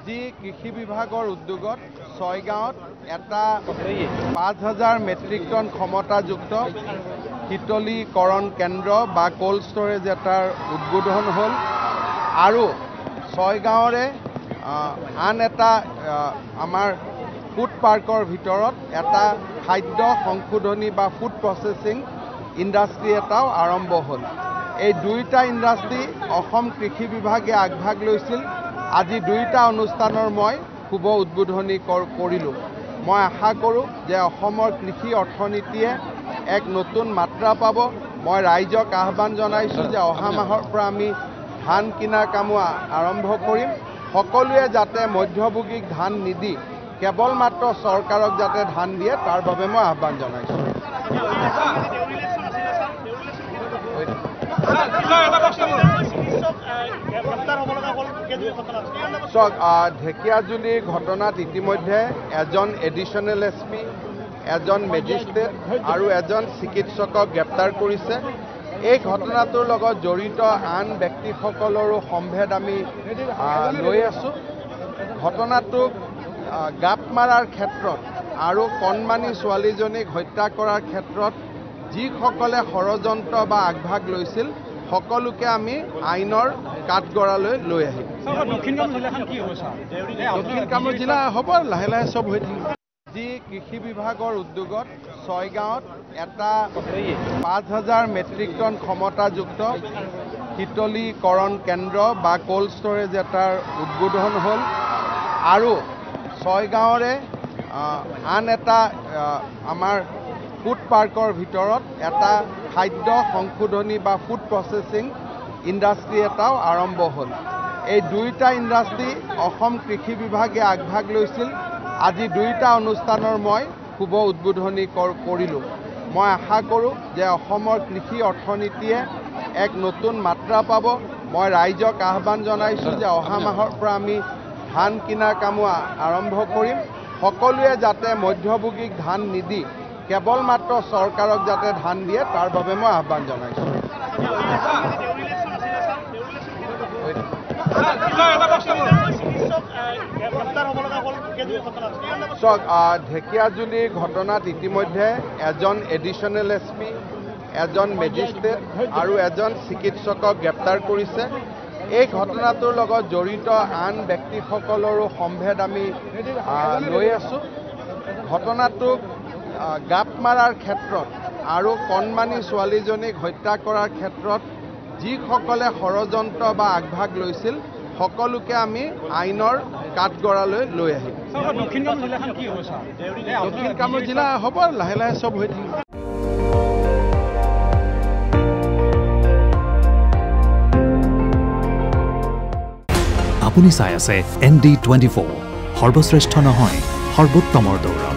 আজি কৃষি বিভাগৰ উদ্যোগত 6 গাঁৱত এটা 5000 মেট্ৰিক টন ক্ষমতাযুক্ত শীতলীকৰণ কেন্দ্ৰ বা কোল্ড ষ্টৰেজ এটাৰ উদ্বোধন হ'ল আৰু 6 গাঁৱৰে আন এটা আমাৰ ফুড পাৰ্কৰ ভিতৰত এটা খাদ্য সংশোধনী বা ফুড প্ৰসেসিং ইণ্ডাষ্ট্ৰি এটাও আৰম্ভ হ'ল। এই দুইটা ইণ্ডাষ্ট্ৰি অসম কৃষি বিভাগে আগভাগ লৈছিল। আজি দুইটা অনুষ্ঠানৰ মই শুভ উদ্বোধনী কৰিলোঁ। মই আশা কৰোঁ যে অসমৰ কৃষি অৰ্থনীতিয়ে এক নতুন মাত্ৰা পাব। মই ৰাইজক আহ্বান জনাইছোঁ যে অহা মাহৰ পৰা আমি ধান কিনাৰ কামো আৰম্ভ কৰিম। সকলোৱে যাতে মধ্যভোগীক ধান নিদি কেৱল মাত্ৰ চৰকাৰক যাতে ধান দিয়ে তাৰ বাবে মই আহ্বান জনাইছোঁ। ঢেকিয়াজুলিৰ ঘটনাত ইতিমধ্যে এজন এডিশ্যনেল SP, এজন মেজিষ্ট্ৰেট আৰু এজন চিকিৎসকক গ্ৰেপ্তাৰ কৰিছে। এই ঘটনাটোৰ লগত জড়িত আন ব্যক্তিসকলৰো সম্ভেদ আমি লৈ আছোঁ। ঘটনাটোক গাপ মাৰাৰ ক্ষেত্ৰত আৰু কণমানি ছোৱালীজনীক হত্যা কৰাৰ ক্ষেত্ৰত যিসকলে ষড়যন্ত্ৰ বা আগভাগ লৈছিল সকলোকে আমি আইনৰ কাঠগড়ালৈ লৈ আহিম। দক্ষিণ কামৰূপ জিলা হ'ব লাহে লাহে চব হৈ থাকিব। আজি কৃষি বিভাগৰ উদ্যোগত 6 গাঁৱত এটা 5000 মেট্ৰিক টন ক্ষমতাযুক্ত শীতলীকৰণ কেন্দ্ৰ বা কোল্ড ষ্টৰেজ এটাৰ উদ্বোধন হ'ল আৰু 6 গাঁৱৰে আন এটা আমাৰ ফুড পাৰ্কৰ ভিতৰত এটা খাদ্য সংশোধনী বা ফুড প্ৰসেসিং ইণ্ডাষ্ট্ৰি এটাও আৰম্ভ হ'ল। এই দুইটা ইণ্ডাষ্ট্ৰি অসম কৃষি বিভাগে আগভাগ লৈছিল। আজি দুইটা অনুষ্ঠানৰ মই শুভ উদ্বোধনী কৰিলোঁ। মই আশা কৰোঁ যে অসমৰ কৃষি অৰ্থনীতিয়ে এক নতুন মাত্ৰা পাব। মই ৰাইজক আহ্বান জনাইছোঁ যে অহা মাহৰ পৰা আমি ধান কিনাৰ কামো আৰম্ভ কৰিম। সকলোৱে যাতে মধ্যভোগীক ধান নিদি কেৱল মাত্ৰ চৰকাৰক যাতে ধান দিয়ে তাৰ বাবে মই আহ্বান জনাইছোঁ। ঢেকিয়াজুলিৰ ঘটনাত ইতিমধ্যে এজন এডিশ্যনেল SP, এজন মেজিষ্ট্ৰেট আৰু এজন চিকিৎসকক গ্ৰেপ্তাৰ কৰিছে। এই ঘটনাটোৰ লগত জড়িত আন ব্যক্তিসকলৰো সম্ভেদ আমি লৈ আছোঁ। ঘটনাটোক গাপ মাৰাৰ ক্ষেত্ৰত আৰু কণমানি ছোৱালীজনীক হত্যা কৰাৰ ক্ষেত্ৰত যিসকলে ষড়যন্ত্ৰ বা আগভাগ লৈছিল সকলোকে আমি আইনৰ কাঠগড়ালৈ লৈ আহিম। দক্ষিণ কামৰূপ জিলা হ'ব লাহে লাহে চব হৈ থাকিব। আপুনি চাই আছে ND24, সৰ্বশ্ৰেষ্ঠ নহয় সৰ্বোত্তমৰ দৌৰ।